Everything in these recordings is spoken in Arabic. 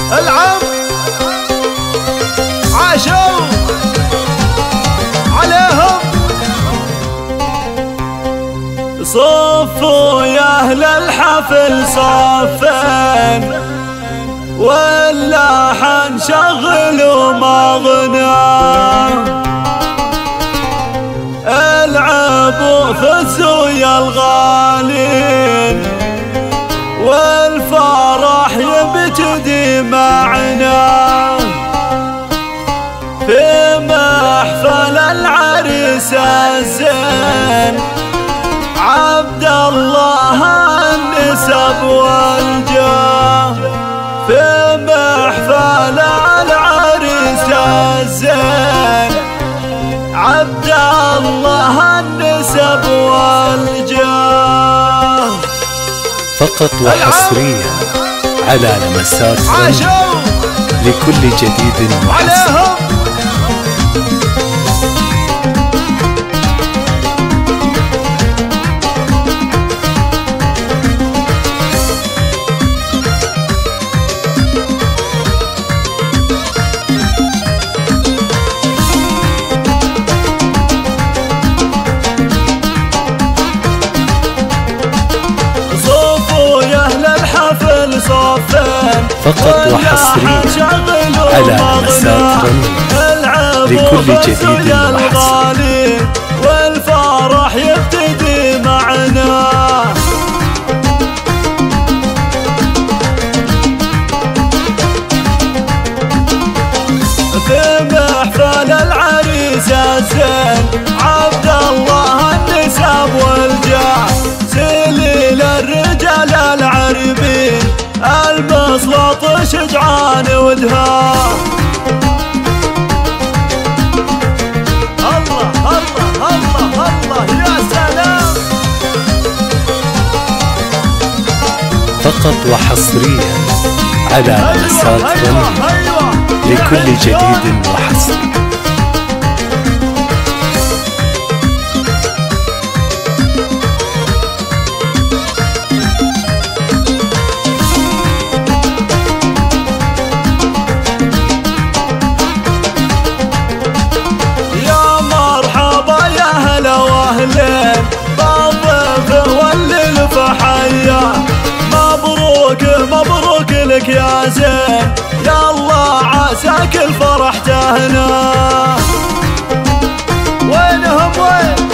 العب عاشوا عليهم. صفوا يا أهل الحفل صفين، واللحن شغلوا مغنى، العبوا فزوا يا الغالين، والفرح يبتدي معنا في محفل العريس الزين. عبد الله النسب والجاه في محفل العريس الزين. عبد الله النسب والجاه. فقط وحصريا على لمسات لكل جديد وحصري. فقط وحصريا على لمسات لكل جديد وحصري. والفرح يبتدي معنا في محفل العريس الزين. عبد الله النسب والجاه سليل الرجال العربين، المسلط شجعان ودها. الله الله الله الله يا سلام. فقط وحصريا على لمسات لكل جديد وحصري. بالضيف والليل حياه. مبروك مبروك لك يا زين، يا الله عساك الفرح تهنا. وينهم وين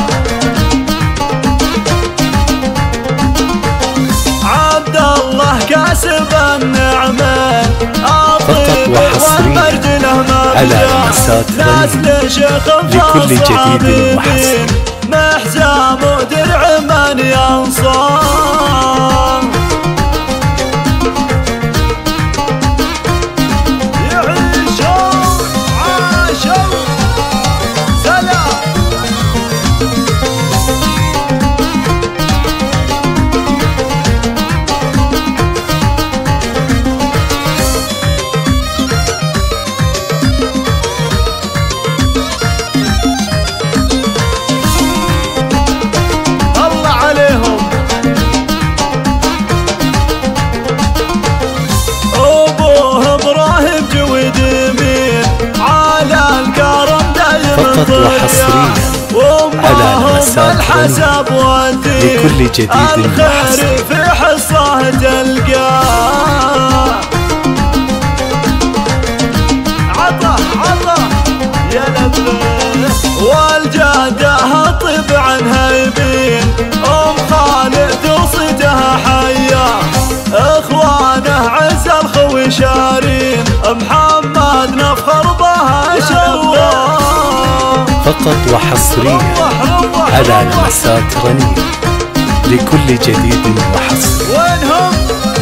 عبد الله كاسب النعمة. فقط وحصريا على لمسات لكل جديد وحصري. محزام ودرع من ينصار، يعيشوا عاشوا سلام. فقط وحصريا على لمسات لكل جديد وحصري. في حصة تلقاه عطا عطا يا لبه. والجادة طيب عنها يبين، ام خالد وصيتها حياه. اخوانه عز الخوي شارين، محمد نفخر بها شواه. فقط وحصريا على لمسات لكل جديد وحصري. وينهم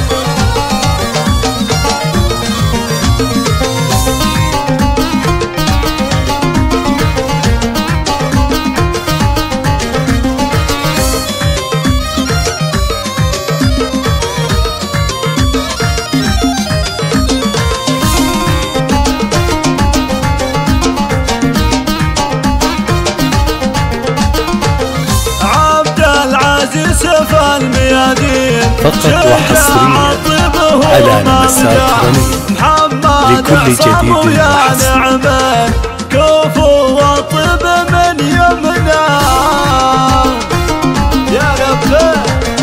يوسف الميادين. فقط وحصريا على لمسات لكل جديد وحصري. كفو وطب من يمنا يا ربي.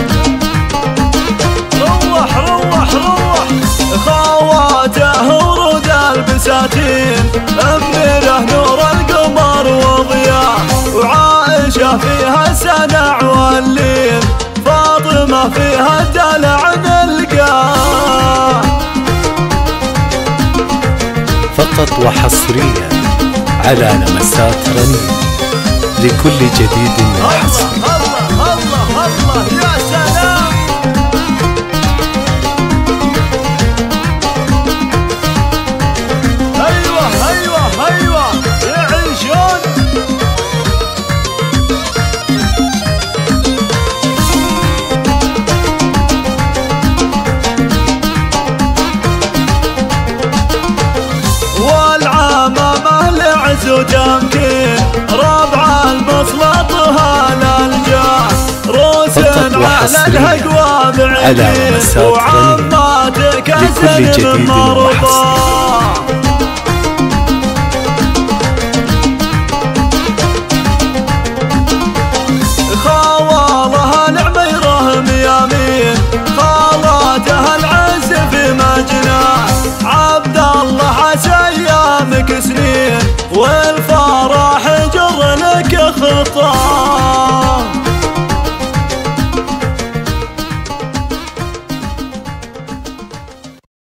روح روح روح خواته ورود البساتين، أميره نور القمر وضياء، وعائشة فيها سنع واللين، فاطمة فيها دلع نلقاه. فقط وحصريا على لمسات رنين لكل جديد وحصري. الله الله الله يا سلام. ايوه ايوه ايوه يعيشون. والعمامة العز وتمكين، ربع المسلط هلا الجاه، روس على الهقوى بعيدين، وعماتك لكل جديد وحصري.